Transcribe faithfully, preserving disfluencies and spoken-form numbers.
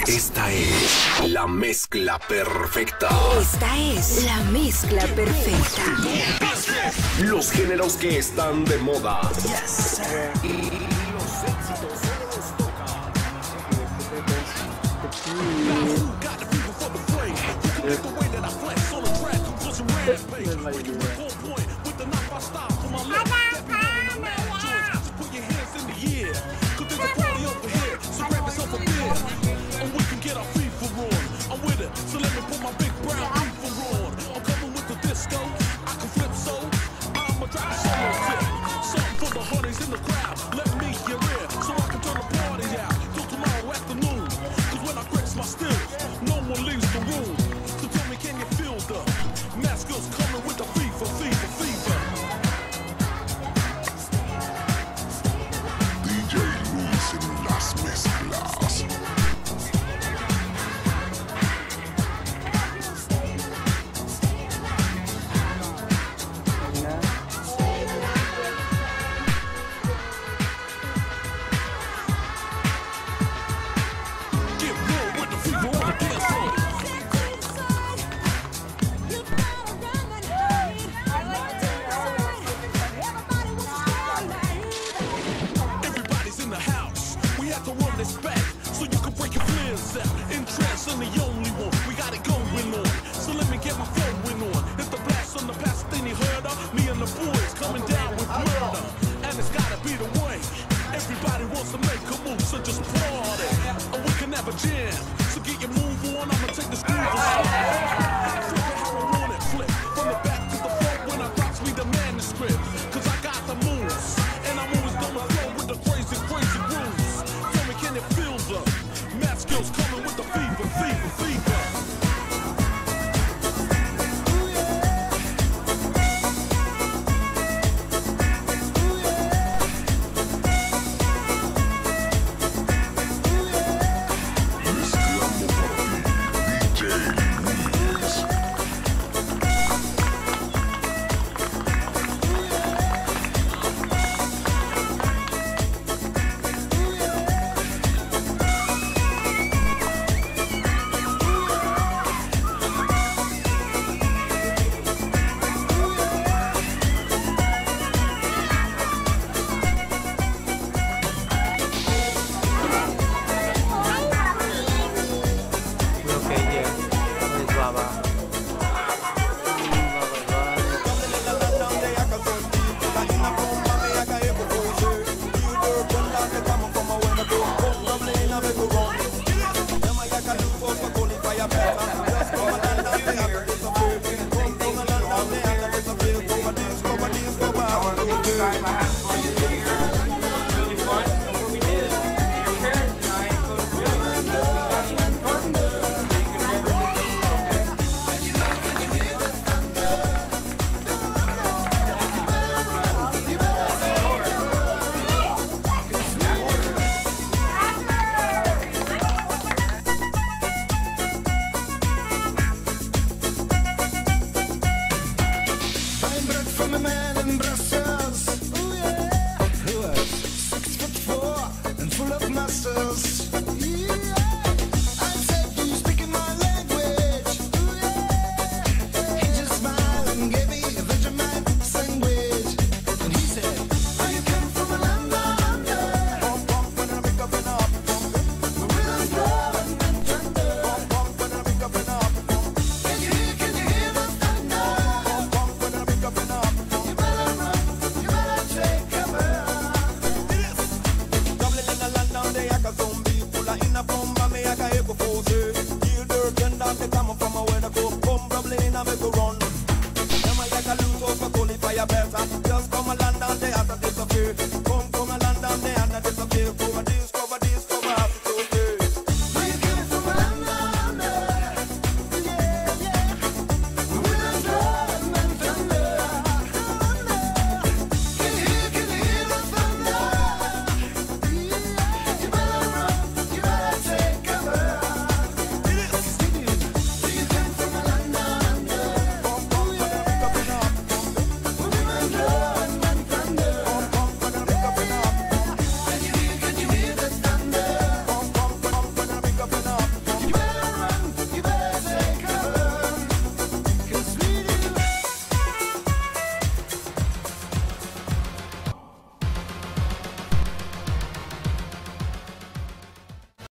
Esta es la mezcla perfecta. Esta es la mezcla perfecta. Los géneros que están de moda. Yes, sir. Y los éxitos solo los toca. So let me put my big brown beaver on. I'm coming with the disco. I can flip so. I'ma drop a solo tip. Something for the honeys in the crowd. Let me your ear so I can turn the party out till tomorrow afternoon. Cause when I grips my stills, no one leaves the room. So tell me, can you feel the Maskell's coming with the fever, fever, fever? D J Luis en las mezclas. Bomba me a caer por você. E o Dirk and I'm the